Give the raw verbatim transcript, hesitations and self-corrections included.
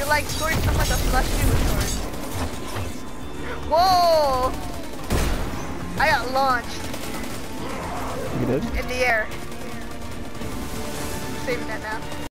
like scored some like a flush shoot with sword. Whoa! I got launched. You did? In the air. Saving that now.